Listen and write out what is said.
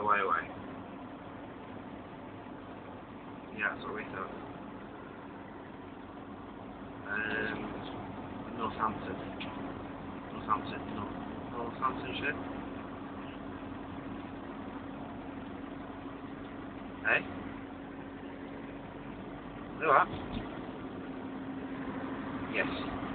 away. Yeah, that's what we thought. Northamptonshire. Hey? Look at that. Yes.